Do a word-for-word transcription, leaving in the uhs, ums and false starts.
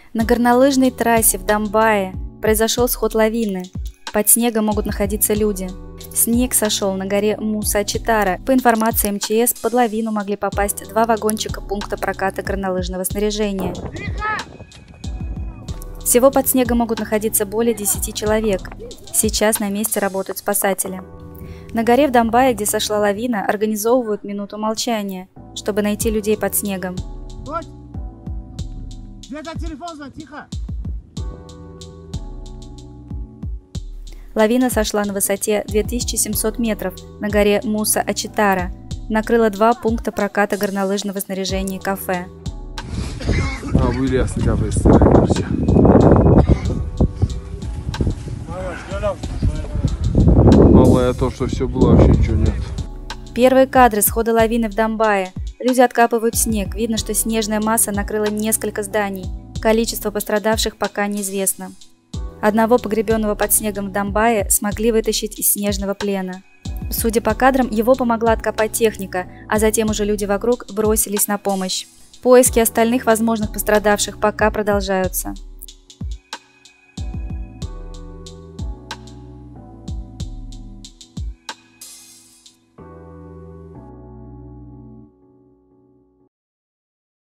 На горнолыжной трассе в Домбае произошел сход лавины. Под снегом могут находиться люди. Снег сошел на горе Муса-Читара. По информации эм че эс, под лавину могли попасть два вагончика пункта проката горнолыжного снаряжения. Всего под снегом могут находиться более десяти человек. Сейчас на месте работают спасатели. На горе в Домбае, где сошла лавина, организовывают минуту молчания, чтобы найти людей под снегом. Лавина сошла на высоте две тысячи семьсот метров на горе Муса-Ачитара, накрыла два пункта проката горнолыжного снаряжения и кафе. Малое то, что все было, вообще ничего нет. Первые кадры схода лавины в Домбае. Люди откапывают снег. Видно, что снежная масса накрыла несколько зданий. Количество пострадавших пока неизвестно. Одного погребенного под снегом в Домбае смогли вытащить из снежного плена. Судя по кадрам, его помогла откопать техника, а затем уже люди вокруг бросились на помощь. Поиски остальных возможных пострадавших пока продолжаются.